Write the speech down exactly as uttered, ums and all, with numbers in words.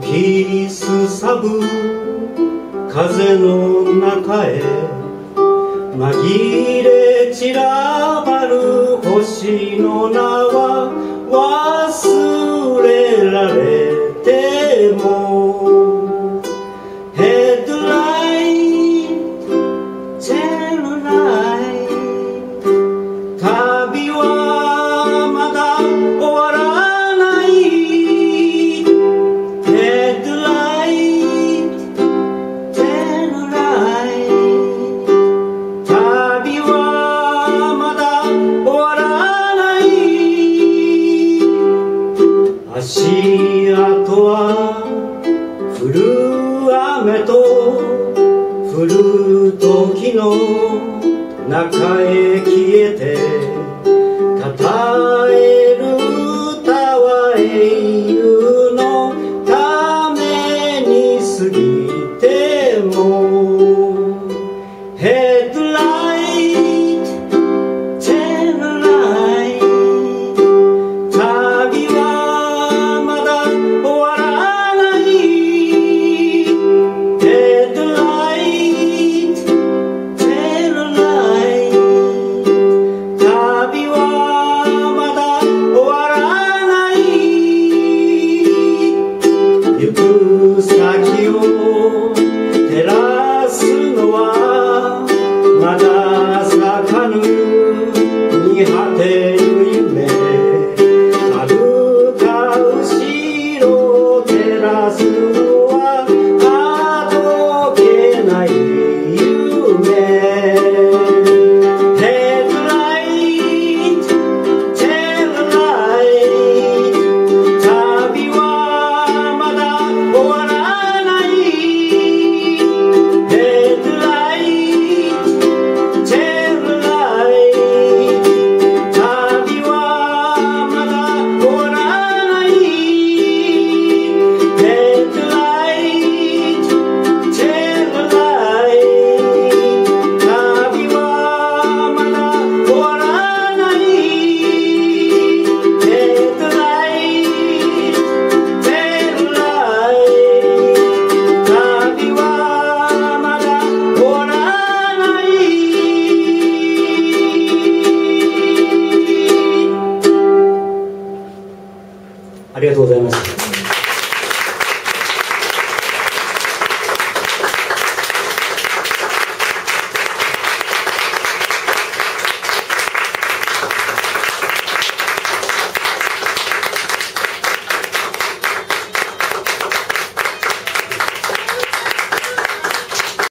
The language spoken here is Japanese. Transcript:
きすさぶ風の中へ紛れ散らばる星の名は忘れられてもヘッドライトテールライト旅はまだ終わらないヘッドライトテールライト旅はまだ終わらない足跡は降る雨と降る時の中へ消えて語える歌は英雄のために過ぎてもヘッドライトテールライト旅はまだ終わらないヘッドライトテールライト旅はまだ終わらない行く先を照らすのはまだ咲かぬ見果てぬ夢遥か後ろを照らす